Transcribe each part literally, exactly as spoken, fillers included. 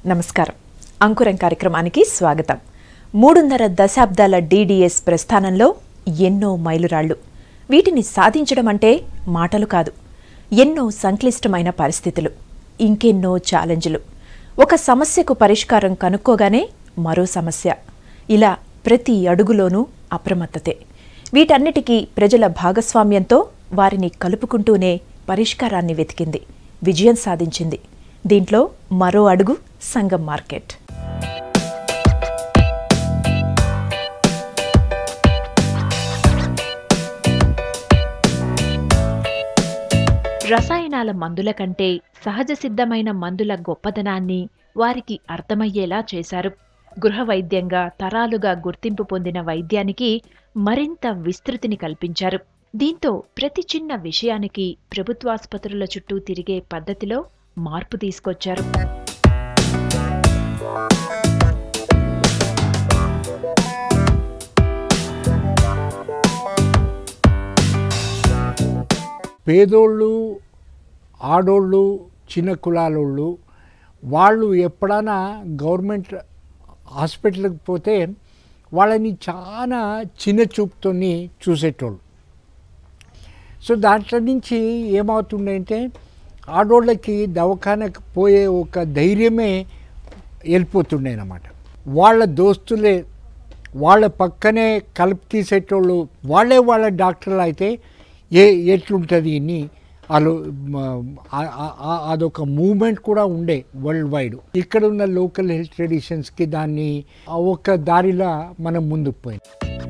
నమస్కారం. అంకురం కార్యక్రమానికి స్వాగతం. మూడున్నర దశాబ్దాల డీడీఎస్ ప్రస్థానంలో ఎన్నో మైలురాళ్లు. వీటిని సాధించడం అంటే మాటలు కాదు. ఎన్నో సంక్లిష్టమైన పరిస్థితులు, ఇంకెన్నో ఛాలెంజ్లు. ఒక సమస్యకు పరిష్కారం కనుక్కోగానే మరో సమస్య. ఇలా ప్రతి అడుగులోనూ అప్రమత్తతే. వీటన్నిటికీ ప్రజల భాగస్వామ్యంతో వారిని కలుపుకుంటూనే పరిష్కారాన్ని వెతికింది, విజయం సాధించింది. దీంట్లో మరో అడుగు సంగం మార్కెట్. రసాయనాల మందుల కంటే సహజ సిద్ధమైన మందుల గొప్పదనాన్ని వారికి అర్థమయ్యేలా చేశారు. గృహ వైద్యంగా తరాలుగా గుర్తింపు పొందిన వైద్యానికి మరింత విస్తృతిని కల్పించారు. దీంతో ప్రతి చిన్న విషయానికి ప్రభుత్వాసుపత్రుల చుట్టూ తిరిగే పద్ధతిలో మార్పు తీసుకొచ్చారు. పేదోళ్ళు, ఆడోళ్ళు, చిన్న కులాలోళ్ళు వాళ్ళు ఎప్పుడైనా గవర్నమెంట్ హాస్పిటల్కి పోతే వాళ్ళని చాలా చిన్న చూపుతోని చూసేటోళ్ళు. సో దాంట్లో నుంచి ఏమవుతుందంటే ఆడోళ్ళకి దవాఖానకు పోయే ఒక ధైర్యమే వెళ్ళిపోతుండే అన్నమాట. వాళ్ళ దోస్తులే వాళ్ళ పక్కనే కలిపి తీసేటోళ్ళు వాళ్ళే వాళ్ళ డాక్టర్లు అయితే ఏ ఎట్లుంటుంది అని వాళ్ళు అదొక మూమెంట్ కూడా ఉండే వరల్డ్ వైడ్. ఇక్కడ ఉన్న లోకల్ హెల్త్ ట్రెడిషన్స్కి దాన్ని ఒక దారిలా మనం ముందుకు పోయింది.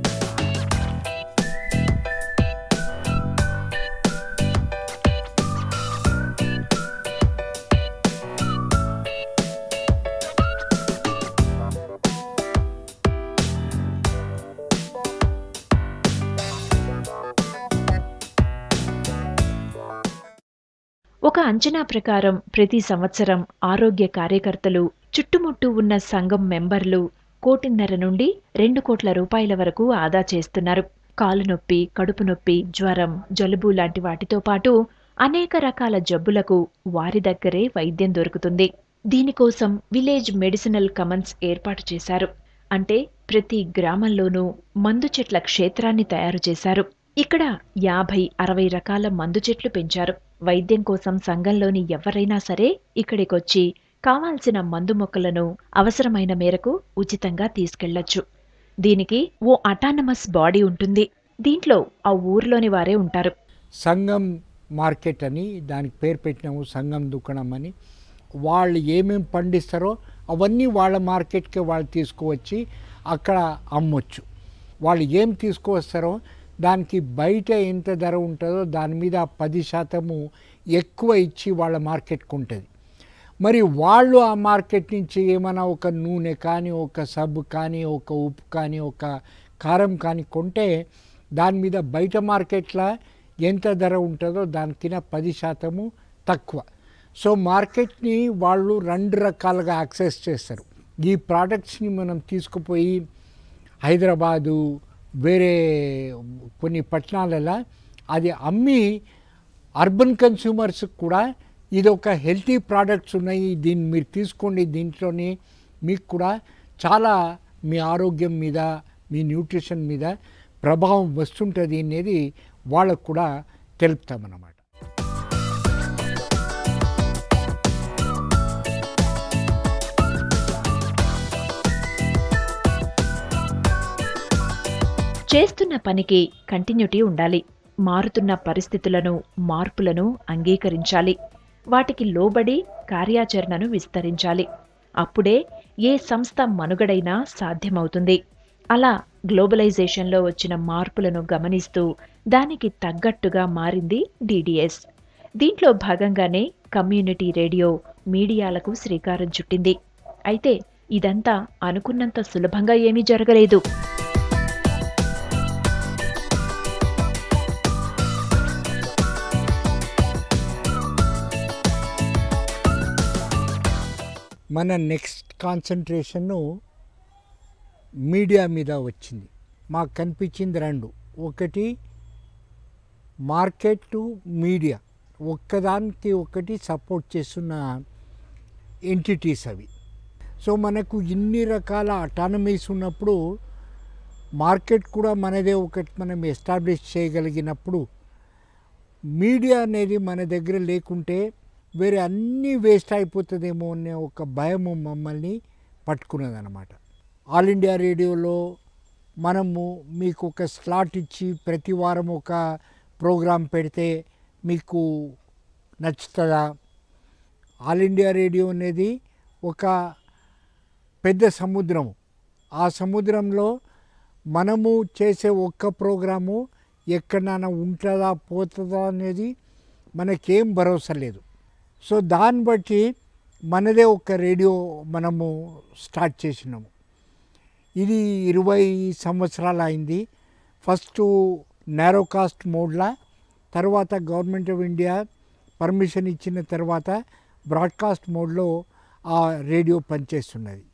ఒక అంచనా ప్రకారం ప్రతి సంవత్సరం ఆరోగ్య కార్యకర్తలు, చుట్టుముట్టు ఉన్న సంఘం మెంబర్లు కోటిన్నర నుండి రెండు కోట్ల రూపాయల వరకు ఆదా చేస్తున్నారు. కాలు నొప్పి, కడుపు నొప్పి, జ్వరం, జలుబు లాంటి వాటితో పాటు అనేక రకాల జబ్బులకు వారి దగ్గరే వైద్యం దొరుకుతుంది. దీనికోసం విలేజ్ మెడిసినల్ కమన్స్ ఏర్పాటు చేశారు. అంటే ప్రతి గ్రామంలోనూ మందు చెట్ల క్షేత్రాన్ని తయారు చేశారు. ఇక్కడ యాభై అరవై రకాల మందు చెట్లు పెంచారు. వైద్యం కోసం సంఘంలోని ఎవరైనా సరే ఇక్కడికొచ్చి కావాల్సిన మందు మొక్కలను అవసరమైన మేరకు ఉచితంగా తీసుకెళ్లొచ్చు. దీనికి ఓ అటానమస్ బాడీ ఉంటుంది. దీంట్లో ఆ ఊర్లోని వారే ఉంటారు. సంఘం మార్కెట్ అని దానికి పేరు పెట్టినాము, సంఘం దుకాణం అని. వాళ్ళు ఏమేమి పండిస్తారో అవన్నీ వాళ్ళ మార్కెట్కి వాళ్ళు తీసుకువచ్చి అక్కడ అమ్మొచ్చు. వాళ్ళు ఏం తీసుకువస్తారో దానికి బయట ఎంత ధర ఉంటుందో దాని మీద పది శాతము ఎక్కువ ఇచ్చి వాళ్ళ మార్కెట్కి ఉంటుంది. మరి వాళ్ళు ఆ మార్కెట్ నుంచి ఏమైనా ఒక నూనె కానీ, ఒక సబ్బు కానీ, ఒక ఉప్పు కానీ, ఒక కారం కానీ కొంటే దాని మీద బయట మార్కెట్లో ఎంత ధర ఉంటుందో దానికిన పది శాతము తక్కువ. సో మార్కెట్ని వాళ్ళు రెండు రకాలుగా యాక్సెస్ చేస్తారు. ఈ ప్రోడక్ట్స్ని మనం తీసుకుపోయి హైదరాబాదు, వేరే కొన్ని పట్టణాలలో అది అమ్మి అర్బన్ కన్స్యూమర్స్కి కూడా ఇది ఒక హెల్తీ ప్రోడక్ట్స్ ఉన్నాయి, దీన్ని మీరు తీసుకోండి, దీంట్లోనే మీకు కూడా చాలా మీ ఆరోగ్యం మీద, మీ న్యూట్రిషన్ మీద ప్రభావం వస్తుంటుంది అనేది వాళ్ళకు కూడా తెలుపుతామన్నమాట. చేస్తున్న పనికి కంటిన్యూటీ ఉండాలి. మారుతున్న పరిస్థితులను, మార్పులను అంగీకరించాలి. వాటికి లోబడి కార్యాచరణను విస్తరించాలి. అప్పుడే ఏ సంస్థ మనుగడైనా సాధ్యమవుతుంది. అలా గ్లోబలైజేషన్లో వచ్చిన మార్పులను గమనిస్తూ దానికి తగ్గట్టుగా మారింది డీడీఎస్. దీంట్లో భాగంగానే కమ్యూనిటీ రేడియో, మీడియాలకు శ్రీకారం చుట్టింది. అయితే ఇదంతా అనుకున్నంత సులభంగా ఏమీ జరగలేదు. మన నెక్స్ట్ కాన్సన్ట్రేషను మీడియా మీద వచ్చింది. మాకు కనిపించింది రెండు. ఒకటి మార్కెట్ టు మీడియా, ఒక్కదానికి ఒకటి సపోర్ట్ చేస్తున్న ఎంటిటీస్ అవి. సో మనకు ఇన్ని రకాల అటానమీస్ ఉన్నప్పుడు మార్కెట్ కూడా మనదే ఒకటి మనం ఎస్టాబ్లిష్ చేయగలిగినప్పుడు మీడియా అనేది మన దగ్గర లేకుంటే వేరే అన్నీ వేస్ట్ అయిపోతుందేమో అనే ఒక భయము మమ్మల్ని పట్టుకున్నదన్నమాట. ఆల్ ఇండియా రేడియోలో మనము మీకు ఒక స్లాట్ ఇచ్చి ప్రతి వారం ఒక ప్రోగ్రాం పెడితే మీకు నచ్చుతుందా? ఆల్ ఇండియా రేడియో అనేది ఒక పెద్ద సముద్రం. ఆ సముద్రంలో మనము చేసే ఒక్క ప్రోగ్రాము ఎక్కడైనా ఉంటుందా పోతుందా అనేది మనకేం భరోసా లేదు. సో దాన్ని బట్టి మనదే ఒక రేడియో మనము స్టార్ట్ చేసినాము. ఇది ఇరవై సంవత్సరాలు అయింది. ఫస్ట్ నారో కాస్ట్ మోడ్లా, తర్వాత గవర్నమెంట్ ఆఫ్ ఇండియా పర్మిషన్ ఇచ్చిన తర్వాత బ్రాడ్కాస్ట్ మోడ్లో ఆ రేడియో పనిచేస్తున్నది.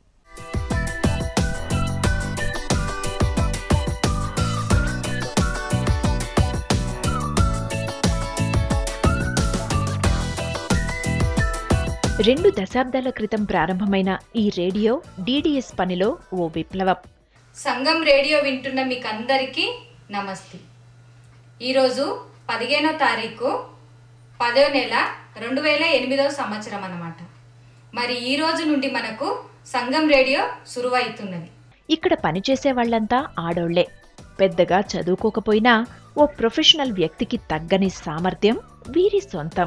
రెండు దశాబ్దాల క్రితం ప్రారంభమైన ఈ రేడియో డీడీఎస్ పనిలో ఓ విప్లవం. సంగం రేడియో వింటున్న మీకు అందరికీ నమస్తే. ఈరోజు పదిహేనో తారీఖు పదో నెల రెండు వేల ఎనిమిదవ సంవత్సరం అన్నమాట. మరి ఈ రోజు నుండి మనకు సంగం రేడియో సురువైతున్నది. ఇక్కడ పనిచేసే వాళ్ళంతా ఆడోళ్లే. పెద్దగా చదువుకోకపోయినా ఓ ప్రొఫెషనల్ వ్యక్తికి తగ్గని సామర్థ్యం వీరి సొంతం.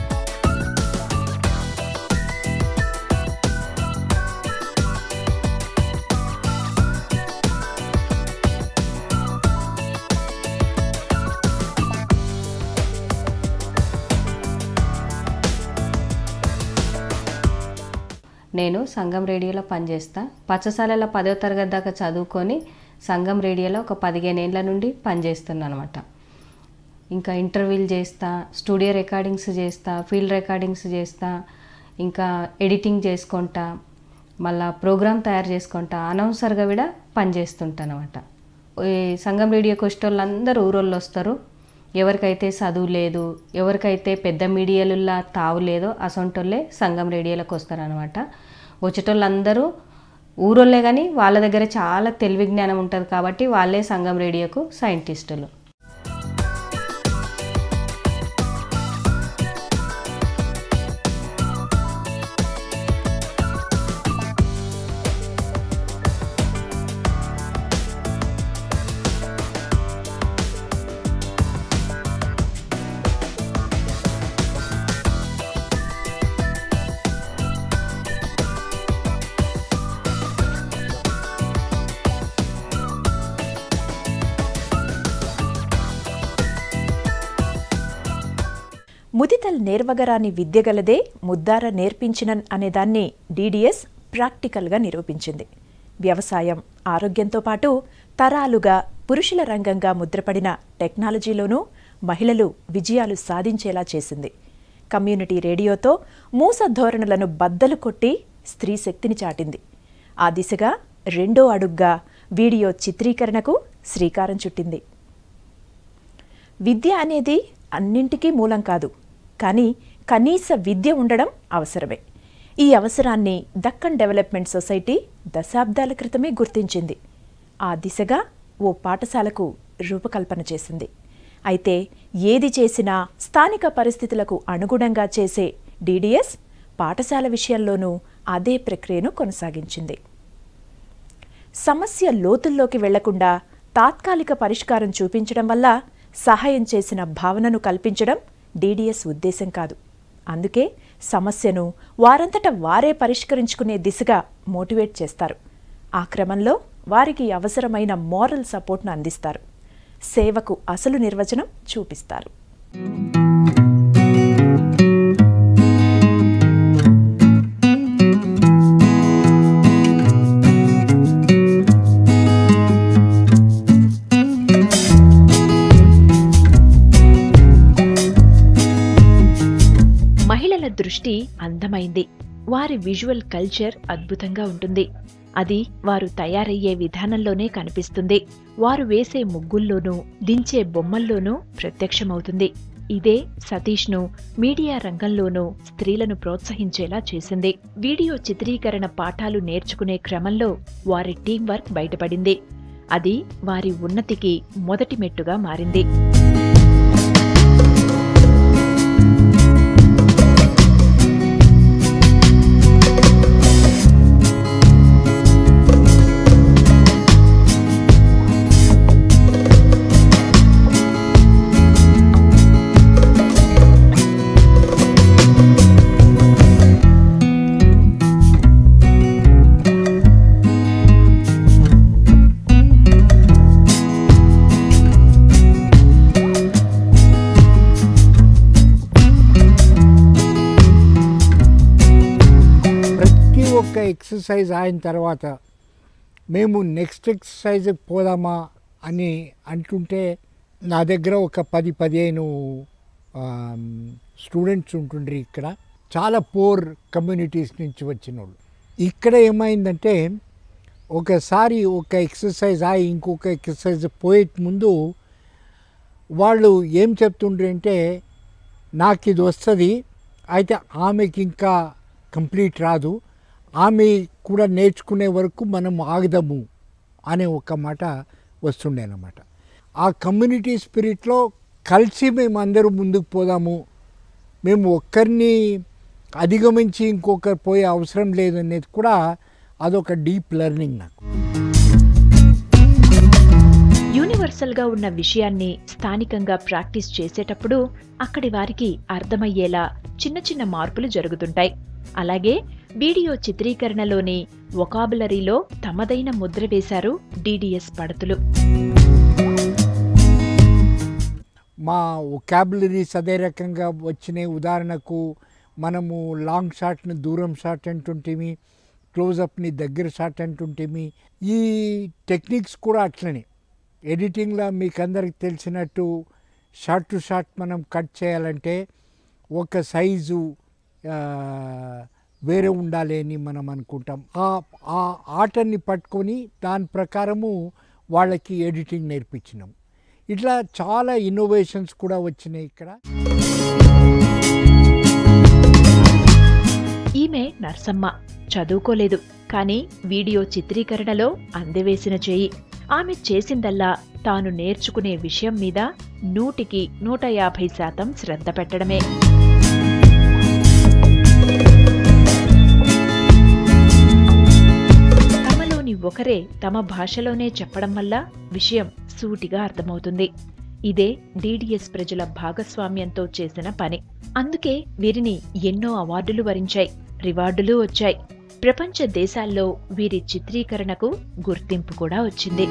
నేను సంగం రేడియోలో పనిచేస్తా. పచ్చసాలలో పదో తరగతి దాకా చదువుకొని సంగం రేడియోలో ఒక పదిహేను ఏళ్ళ నుండి పనిచేస్తున్నాను అనమాట. ఇంకా ఇంటర్వ్యూలు చేస్తా, స్టూడియో రికార్డింగ్స్ చేస్తా, ఫీల్డ్ రికార్డింగ్స్ చేస్తా, ఇంకా ఎడిటింగ్ చేసుకుంటా, మళ్ళా ప్రోగ్రామ్ తయారు చేసుకుంటా, అనౌన్సర్గా కూడా పనిచేస్తుంటాను అనమాట. ఈ సంగం రేడియోకి వచ్చే వాళ్ళందరూ ఊరోళ్ళు వస్తారు. ఎవరికైతే చదువు లేదు, ఎవరికైతే పెద్ద మీడియాలల్లో తావు లేదో అసొంటోళ్ళే సంగం రేడియోలోకి వస్తారనమాట. వచ్చేటోళ్ళందరూ ఊరోళ్ళే, కానీ వాళ్ళ దగ్గర చాలా తెలివి జ్ఞానం ఉంటుంది కాబట్టి వాళ్ళే సంగం రేడియోకు సైంటిస్టులు. ముదితల్ నేర్వగరాని విద్యగలదే ముద్దార నేర్పించినన్ అనేదాన్ని డీడీఎస్ ప్రాక్టికల్గా నిరూపించింది. వ్యవసాయం, ఆరోగ్యంతో పాటు తరాలుగా పురుషుల రంగంగా ముద్రపడిన టెక్నాలజీలోనూ మహిళలు విజయాలు సాధించేలా చేసింది. కమ్యూనిటీ రేడియోతో మూస ధోరణులను బద్దలు కొట్టి స్త్రీ శక్తిని చాటింది. ఆ దిశగా రెండో అడుగ్గా వీడియో చిత్రీకరణకు శ్రీకారం చుట్టింది. విద్య అనేది అన్నింటికీ మూలం కాదు, కానీ కనీస విద్య ఉండడం అవసరమే. ఈ అవసరాన్ని దక్కన్ డెవలప్మెంట్ సొసైటీ దశాబ్దాల క్రితమే గుర్తించింది. ఆ దిశగా ఓ పాఠశాలకు రూపకల్పన చేసింది. అయితే ఏది చేసినా స్థానిక పరిస్థితులకు అనుగుణంగా చేసే డీడీఎస్ పాఠశాల విషయంలోనూ అదే ప్రక్రియను కొనసాగించింది. సమస్య లోతుల్లోకి వెళ్లకుండా తాత్కాలిక పరిష్కారం చూపించడం వల్ల సహాయం చేసిన భావనను కల్పించడం డీడీఎస్ ఉద్దేశం కాదు. అందుకే సమస్యను వారంతట వారే పరిష్కరించుకునే దిశగా మోటివేట్ చేస్తారు. ఆ క్రమంలో వారికి అవసరమైన మోరల్ సపోర్ట్ను అందిస్తారు. సేవకు అసలు నిర్వచనం చూపిస్తారు. మహిళల దృష్టి అందమైంది. వారి విజువల్ కల్చర్ అద్భుతంగా ఉంటుంది. అది వారు తయారయ్యే విధానంలోనే కనిపిస్తుంది. వారు వేసే ముగ్గుల్లోనూ దించే బొమ్మల్లోనూ ప్రత్యక్షమవుతుంది. ఇదే సతీష్ను మీడియా రంగంలోనూ స్త్రీలను ప్రోత్సహించేలా చేసింది. వీడియో చిత్రీకరణ పాఠాలు నేర్చుకునే క్రమంలో వారి టీం వర్క్ బయటపడింది. అది వారి ఉన్నతికి మొదటి మెట్టుగా మారింది. ఎక్సర్సైజ్ అయిన తర్వాత మేము నెక్స్ట్ ఎక్సర్సైజ్కి పోదామా అని అంటుంటే నా దగ్గర ఒక పది పదిహేను స్టూడెంట్స్ ఉంటుండ్రి. ఇక్కడ చాలా పూర్ కమ్యూనిటీస్ నుంచి వచ్చిన వాళ్ళు. ఇక్కడ ఏమైందంటే ఒకసారి ఒక ఎక్సర్సైజ్ అయి ఇంకొక ఎక్సర్సైజ్ పోయే ముందు వాళ్ళు ఏం చెప్తుండ్రు అంటే, నాకు ఇది వస్తుంది, అయితే ఆమెకి ఇంకా కంప్లీట్ రాదు, ఆమె కూడా నేర్చుకునే వరకు మనం ఆగదాము అనే ఒక మాట వస్తుండే అన్నమాట. ఆ కమ్యూనిటీ స్పిరిట్లో కలిసి మేము అందరూ ముందుకు పోదాము, మేము ఒక్కరిని అధిగమించి ఇంకొకరు పోయే అవసరం లేదనేది కూడా అదొక డీప్ లెర్నింగ్ నాకు. యూనివర్సల్గా ఉన్న విషయాన్ని స్థానికంగా ప్రాక్టీస్ చేసేటప్పుడు అక్కడి వారికి అర్థమయ్యేలా చిన్న చిన్న మార్పులు జరుగుతుంటాయి. అలాగే వీడియో చిత్రీకరణలోని వొకాబులరీలో తమదైన ముద్ర వేశారు డీడీఎస్ పడతులు. మా వొకాబులరీస్ అదే రకంగా వచ్చినాయి. ఉదాహరణకు మనము లాంగ్ షాట్ని దూరం షాట్ అంటుంటేమి, క్లోజప్ని దగ్గర షాట్ అంటుంటేమి. ఈ టెక్నిక్స్ కూడా అట్లనే ఎడిటింగ్లో మీకు అందరికి తెలిసినట్టు షార్ట్ టు షార్ట్ మనం కట్ చేయాలంటే ఒక సైజు వేరే ఉండాలి అని మనం అనుకుంటాం. ఆ ఆటని పట్టుకొని దాని ప్రకారము వాళ్ళకి ఎడిటింగ్ నేర్పించినాం. ఇట్లా చాలా ఇన్నోవేషన్స్ కూడా వచ్చినాయి ఇక్కడ. ఈమె నర్సమ్మ, చదువుకోలేదు, కానీ వీడియో చిత్రీకరణలో అందవేసిన చేయి. ఆమె చేసిందల్లా తాను నేర్చుకునే విషయం మీద నూటికి నూట యాభై శాతం శ్రద్ధ పెట్టడమే. ఒకరే తమ భాషలోనే చెప్పడం వల్ల విషయం సూటిగా అర్థమవుతుంది. ఇదే డీడీఎస్ ప్రజల భాగస్వామ్యంతో చేసిన పని. అందుకే వీరిని ఎన్నో అవార్డులు వరించాయి, రివార్డులు వచ్చాయి. ప్రపంచ దేశాల్లో వీరి చిత్రీకరణకు గుర్తింపు కూడా వచ్చింది.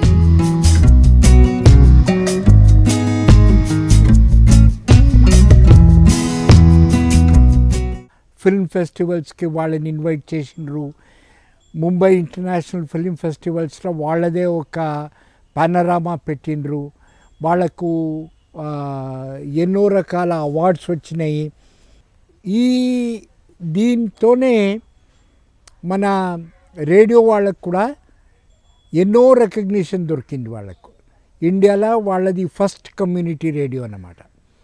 ఫిల్మ్ ఫెస్టివల్స్కి వాళ్ళని ఇన్వైట్ చేసిండ్రు. ముంబై ఇంటర్నేషనల్ ఫిల్మ్ ఫెస్టివల్స్లో వాళ్ళదే ఒక పానరామా పెట్టిండ్రు. వాళ్ళకు ఎన్నో రకాల అవార్డ్స్ వచ్చినాయి. ఈ దీంతోనే మన రేడియో వాళ్ళకు కూడా ఎన్నో రికగ్నిషన్ దొరికింది. వాళ్ళకు ఇండియాలో వాళ్ళది ఫస్ట్ కమ్యూనిటీ రేడియో అన్నమాట.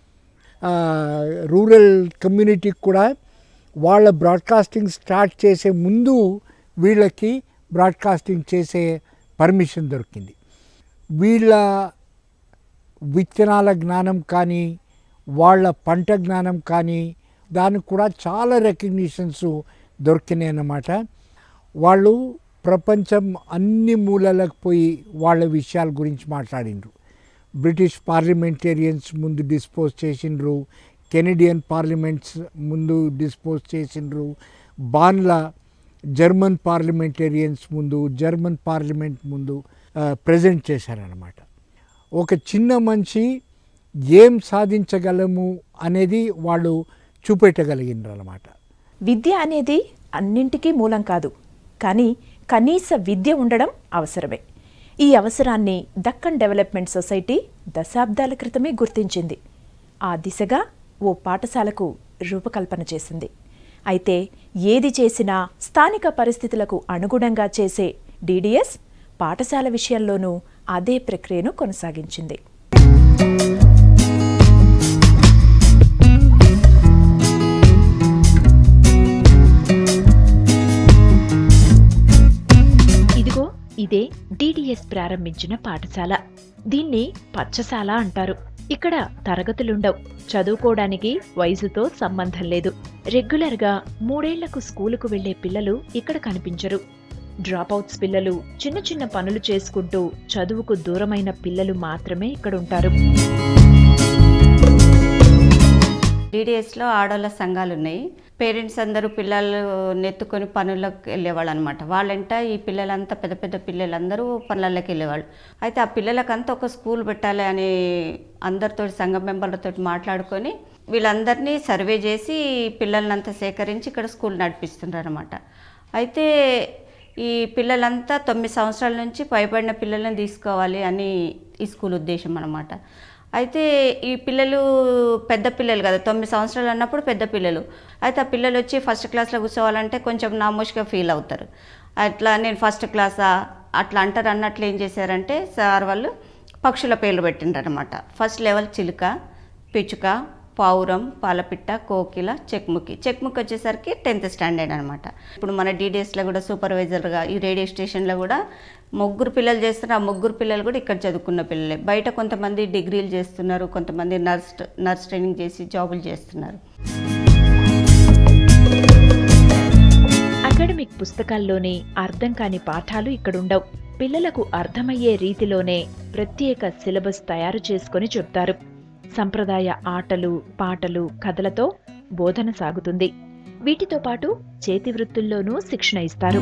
రూరల్ కమ్యూనిటీకి కూడా వాళ్ళ బ్రాడ్కాస్టింగ్ స్టార్ట్ చేసే ముందు వీళ్ళకి బ్రాడ్కాస్టింగ్ చేసే పర్మిషన్ దొరికింది. వీళ్ళ విత్తనాల జ్ఞానం కానీ వాళ్ళ పంట జ్ఞానం కానీ దానికి కూడా చాలా రికగ్నిషన్స్ దొరికినాయి అన్నమాట. వాళ్ళు ప్రపంచం అన్ని మూలలకు పోయి వాళ్ళ విషయాల గురించి మాట్లాడిండ్రు. బ్రిటిష్ పార్లమెంటేరియన్స్ ముందు డిస్పోజ్ చేసిండ్రు, కెనడియన్ పార్లమెంట్స్ ముందు డిస్పోజ్ చేసిండ్రు, బాన్లా జర్మన్ పార్లమెంటేరియన్స్ ముందు, జర్మన్ పార్లమెంట్ ముందు ప్రజెంట్ చేశారన్నమాట. ఒక చిన్న మనిషి ఏం సాధించగలము అనేది వాళ్ళు చూపెట్టగలిగినారు అన్నమాట. విద్య అనేది అన్నింటికీ మూలం కాదు, కానీ కనీస విద్య ఉండడం అవసరమే. ఈ అవసరాన్ని దక్కన్ డెవలప్మెంట్ సొసైటీ దశాబ్దాల క్రితమే గుర్తించింది. ఆ దిశగా ఓ పాఠశాలకు రూపకల్పన చేసింది. అయితే ఏది చేసినా స్థానిక పరిస్థితులకు అనుగుణంగా చేసే డీడీఎస్ పాఠశాల విషయంలోనూ అదే ప్రక్రియను కొనసాగించింది. ప్రారంభించిన పాఠశాల. దీన్ని పచ్చశాల అంటారు. ఇక్కడ తరగతులుండవు. చదువుకోవడానికి వయసుతో సంబంధం లేదు. రెగ్యులర్గా మూడేళ్లకు స్కూలుకు వెళ్లే పిల్లలు ఇక్కడ కనిపించరు. డ్రాపౌట్స్ పిల్లలు, చిన్న చిన్న పనులు చేసుకుంటూ చదువుకు దూరమైన పిల్లలు మాత్రమే ఇక్కడుంటారు. డీడీఎస్లో ఆడవాళ్ళ సంఘాలు ఉన్నాయి. పేరెంట్స్ అందరూ పిల్లలు నెత్తుకొని పనులకు వెళ్ళేవాళ్ళు అనమాట. వాళ్ళంట ఈ పిల్లలంతా పెద్ద పెద్ద పిల్లలందరూ పనులకి వెళ్ళేవాళ్ళు. అయితే ఆ పిల్లలకంతా ఒక స్కూల్ పెట్టాలి అని అందరితో సంఘం మెంబర్లతో మాట్లాడుకొని వీళ్ళందరినీ సర్వే చేసి పిల్లలంతా సేకరించి ఇక్కడ స్కూల్ నడిపిస్తున్నారు అనమాట. అయితే ఈ పిల్లలంతా తొమ్మిది సంవత్సరాల నుంచి పైబడిన పిల్లలను తీసుకోవాలి అని ఈ స్కూల్ ఉద్దేశం అన్నమాట. అయితే ఈ పిల్లలు పెద్ద పిల్లలు కదా, తొమ్మిది సంవత్సరాలు అన్నప్పుడు పెద్ద పిల్లలు. అయితే ఆ పిల్లలు వచ్చి ఫస్ట్ క్లాస్లో కూర్చోవాలంటే కొంచెం నామోష్గా ఫీల్ అవుతారు. అట్లా నేను ఫస్ట్ క్లాసా అట్లా అంటారు. అన్నట్లు ఏం చేశారంటే సార్ వాళ్ళు పక్షుల పేర్లు పెట్టిండ్రనమాట. ఫస్ట్ లెవెల్ చిలుక, పిచ్చుక, పావురం, పాలపిట్ట, కోకిల, చెక్ముకి. చెక్ముకి వచ్చేసరికి టెన్త్ స్టాండర్డ్ అనమాట. ఇప్పుడు మన డీడీఎస్లో కూడా సూపర్వైజర్గా ఈ రేడియో స్టేషన్లో కూడా ముగ్గురు పిల్లలు చేస్తున్నారు. ఆ ముగ్గురు పిల్లలు కూడా ఇక్కడ చదువుకున్న పిల్లలే. బయట కొంతమంది డిగ్రీలు చేస్తున్నారు, కొంతమంది నర్స్ నర్స్ ట్రైనింగ్ చేసి జాబులు చేస్తున్నారు. అకాడమిక్ పుస్తకాల్లోని అర్థం కాని పాఠాలు ఇక్కడుండవు. పిల్లలకు అర్థమయ్యే రీతిలోనే ప్రత్యేక సిలబస్ తయారు చేసుకొని చెప్తారు. సంప్రదాయ ఆటలు, పాటలు, కథలతో బోధన సాగుతుంది. వీటితో పాటు చేతి వృత్తుల్లోనూ శిక్షణ ఇస్తారు.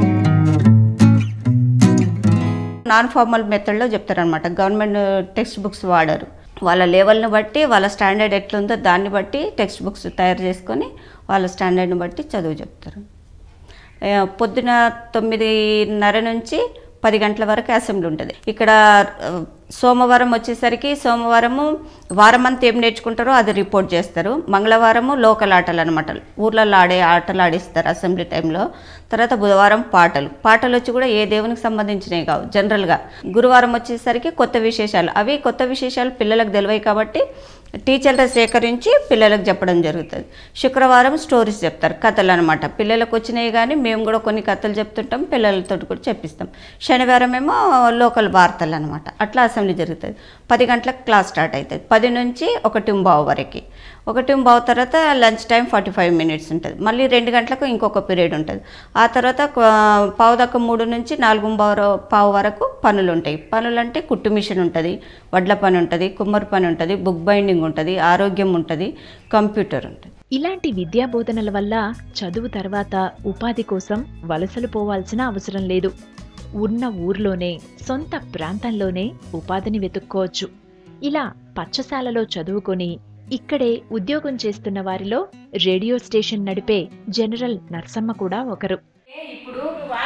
నాన్ ఫార్మల్ మెథడ్లో చెప్తారనమాట. గవర్నమెంట్ టెక్స్ట్ బుక్స్ వాడరు. వాళ్ళ లెవెల్ని బట్టి, వాళ్ళ స్టాండర్డ్ ఎట్లుందో దాన్ని బట్టి టెక్స్ట్ బుక్స్ తయారు చేసుకొని వాళ్ళ స్టాండర్డ్ని బట్టి చదువు చెప్తారు. పొద్దున తొమ్మిదిన్నర నుంచి పది గంటల వరకు అసెంబ్లీ ఉంటుంది. ఇక్కడ సోమవారం వచ్చేసరికి సోమవారము వారమంతా ఏం నేర్చుకుంటారో అది రిపోర్ట్ చేస్తారు. మంగళవారము లోకల్ ఆటలు అనమాట, ఊర్లలో ఆడే ఆటలు ఆడిస్తారు అసెంబ్లీ టైంలో. తర్వాత బుధవారం పాటలు పాటలు వచ్చి కూడా ఏ దేవునికి సంబంధించినవి కావు, జనరల్గా. గురువారం వచ్చేసరికి కొత్త విశేషాలు. అవి కొత్త విశేషాలు పిల్లలకు తెలివై కాబట్టి టీచర్లు సేకరించి పిల్లలకు చెప్పడం జరుగుతుంది. శుక్రవారం స్టోరీస్ చెప్తారు, కథలు అనమాట. పిల్లలకు వచ్చినాయి కానీ మేము కూడా కొన్ని కథలు చెప్తుంటాం, పిల్లలతో కూడా చెప్పిస్తాం. శనివారం ఏమో లోకల్ వార్తలు అనమాట. అట్లా అసెంబ్లీ జరుగుతుంది. పది గంటలకు క్లాస్ స్టార్ట్ అవుతుంది. పది నుంచి ఒకటి బావు వరకు. ఒకటి బావు తర్వాత lunch time forty five minutes ఉంటుంది. మళ్ళీ రెండు గంటలకు ఇంకొక పీరియడ్ ఉంటుంది. ఆ తర్వాత పావు దాకా మూడు నుంచి నాలుగు బావు పావు వరకు పనులు ఉంటాయి. పనులు అంటే కుట్టు మిషన్ ఉంటుంది, వడ్ల పని ఉంటుంది, కుమ్మరి పని ఉంటుంది, బుక్ బైండింగ్ ఉంటుంది, ఆరోగ్యం ఉంటుంది, కంప్యూటర్ ఉంటుంది. ఇలాంటి విద్యా బోధనల వల్ల చదువు తర్వాత ఉపాధి కోసం వలసలు పోవాల్సిన అవసరం లేదు. ఉన్న ఊర్లోనే, సొంత ప్రాంతంలోనే ఉపాధిని వెతుక్కోవచ్చు. ఇలా పచ్చశాలలో చదువుకొని ఇక్కడే ఉద్యోగం చేస్తున్న వారిలో రేడియో స్టేషన్ నడిపే జనరల్ నర్సమ్మ కూడా ఒకరు. ఇప్పుడు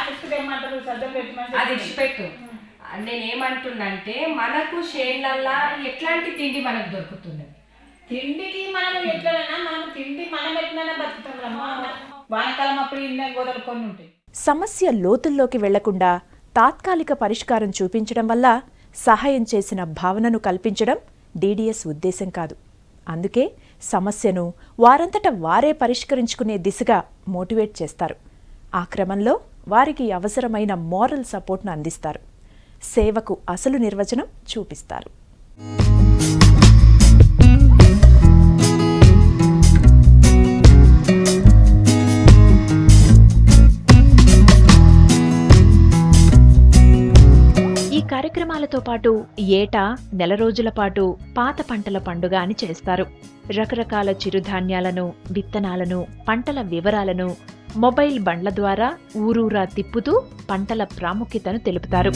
అది ఇచ్చిపెట్టు. నేనేమంటున్నంటే మనకు షేన్లల్లా ఎట్లాంటి తిండి మనకు దొరుకుతుంది. తిండికి మనం ఎట్లైనా మనం తిండి మనం ఎట్లైనా బతుకుతాం. వానకాలం అప్పుడు ఇన్న గోదలు కొన్ని ఉంటాయి. సమస్య లోతుల్లోకి వెళ్లకుండా తాత్కాలిక పరిష్కారం చూపించడం వల్ల సహాయం చేసిన భావనను కల్పించడం డీడీఎస్ ఉద్దేశం కాదు. అందుకే సమస్యను వారంతట వారే పరిష్కరించుకునే దిశగా మోటివేట్ చేస్తారు. ఆ క్రమంలో వారికి అవసరమైన మోరల్ సపోర్ట్ను అందిస్తారు. సేవకు అసలు నిర్వచనం చూపిస్తారు. కార్యక్రమాలతో పాటు ఏటా నెల రోజుల పాటు పాత పంటల పండుగ అని చేస్తారు. రకరకాల చిరుధాన్యాలను, విత్తనాలను, పంటల వివరాలను మొబైల్ బండ్ల ద్వారా ఊరూరా తిప్పుతూ పంటల ప్రాముఖ్యతను తెలుపుతారు.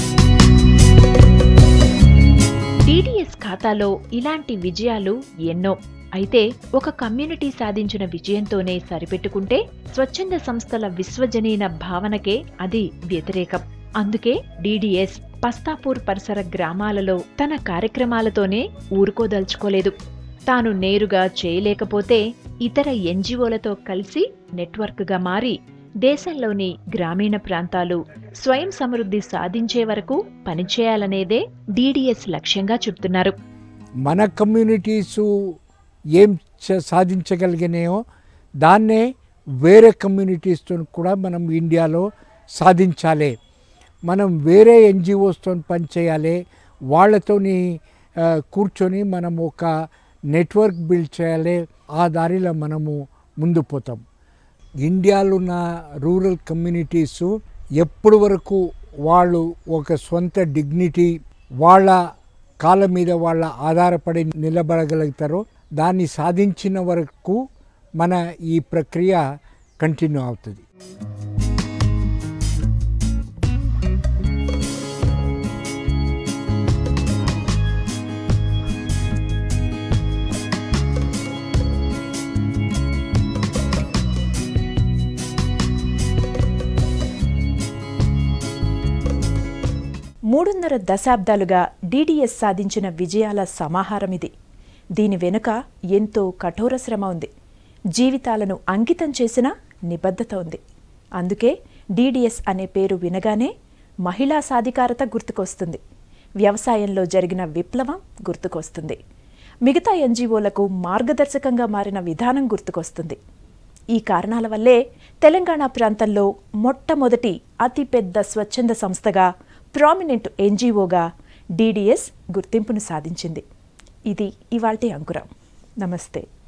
డీడీఎస్ ఖాతాలో ఇలాంటి విజయాలు ఎన్నో. అయితే ఒక కమ్యూనిటీ సాధించిన విజయంతోనే సరిపెట్టుకుంటే స్వచ్ఛంద సంస్థల విశ్వజనీన భావనకే అది వ్యతిరేకం. అందుకే డీడీఎస్ పస్తాపూర్ పరిసర గ్రామాలలో తన కార్యక్రమాలతోనే ఊరుకోదలుచుకోలేదు. తాను నేరుగా చేయలేకపోతే ఇతర ఎన్జీఓలతో కలిసి నెట్వర్క్గా మారి దేశంలోని గ్రామీణ ప్రాంతాలు స్వయం సమృద్ధి సాధించే వరకు పనిచేయాలనేదే డీడీఎస్ లక్ష్యంగా చెప్తున్నారు. మన కమ్యూనిటీసు ఏం సాధించగలిగినాయో దాన్నే వేరే కమ్యూనిటీస్తో కూడా మనం ఇండియాలో సాధించాలి. మనం వేరే ఎన్జిఓస్తో పనిచేయాలి, వాళ్ళతోని కూర్చొని మనం ఒక నెట్వర్క్ బిల్డ్ చేయాలి. ఆ దారిలో మనము ముందు పోతాం. ఇండియాలో ఉన్న రూరల్ కమ్యూనిటీసు ఎప్పటి వరకు వాళ్ళు ఒక సొంత డిగ్నిటీ, వాళ్ళ కాళ్ళ మీద వాళ్ళ ఆధారపడి నిలబడగలుగుతారో దాన్ని సాధించిన వరకు మన ఈ ప్రక్రియ కంటిన్యూ అవుతుంది. మూడున్నర దశాబ్దాలుగా డీడీఎస్ సాధించిన విజయాల సమాహారం ఇది. దీని వెనుక ఎంతో కఠోర శ్రమ ఉంది. జీవితాలను అంకితం చేసిన నిబద్ధత ఉంది. అందుకే డీడీఎస్ అనే పేరు వినగానే మహిళా సాధికారత గుర్తుకొస్తుంది, వ్యవసాయంలో జరిగిన విప్లవం గుర్తుకొస్తుంది, మిగతా ఎన్జీఓలకు మార్గదర్శకంగా మారిన విధానం గుర్తుకొస్తుంది. ఈ కారణాల వల్లే తెలంగాణ ప్రాంతంలో మొట్టమొదటి అతిపెద్ద స్వచ్ఛంద సంస్థగా, ప్రామినెంట్ ఎన్జీఓగా డీడీఎస్ గుర్తింపును సాధించింది. ఇది ఇవాల్టి అంకురం. నమస్తే.